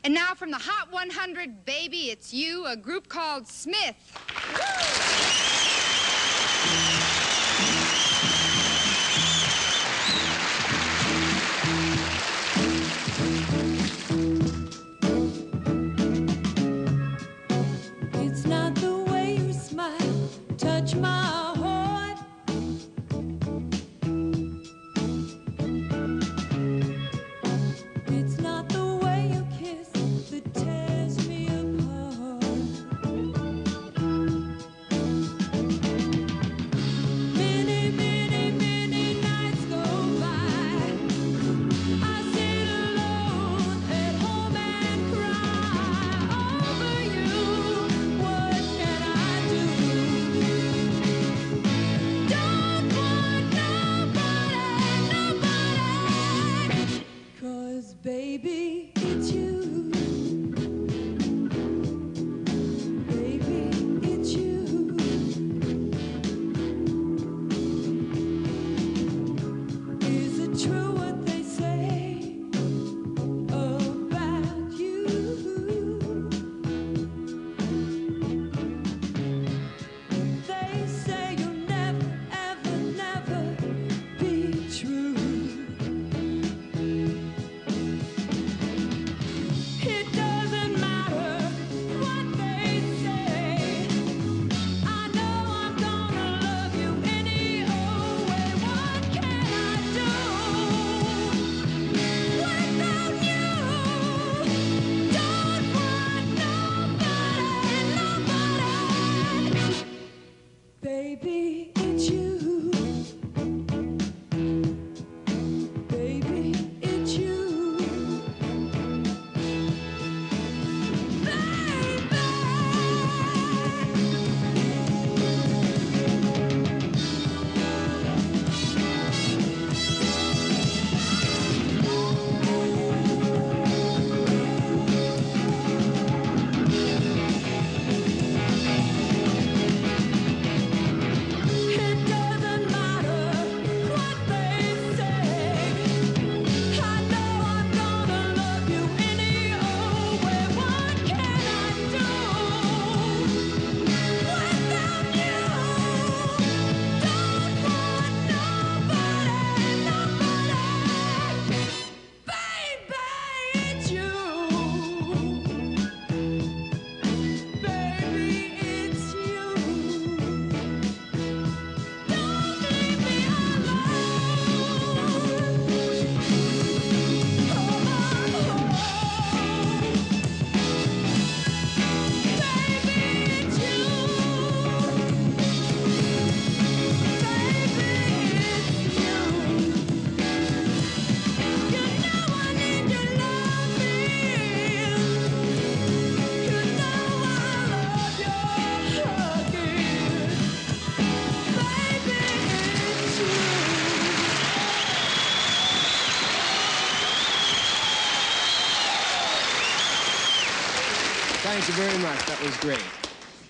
And now from the Hot 100, Baby, It's You, a group called Smith. It's not the way you smile, touch my heart. It's not the way you kiss that tears me apart. Many, many, many nights go by. I sit alone at home and cry over you. What can I do? Don't want nobody, 'cause baby, it's you. Baby, it's you. Is it true what they say about you? They say you'll never, ever, never be true. It doesn't matter what they say. I know I'm gonna love you any old way. What can I do without you? Don't want nobody. Baby, it's you. Baby, it's you. It doesn't matter what they say. I know I'm gonna love you any old way. What can I do without you? Don't want nobody. Baby, it's you. Baby, it's you. Don't leave me alone. Come on home. Baby, it's you. Baby, it's you. You know I need to love me. You know I love your hugging. Baby, it's you. Thank you very much. That was great.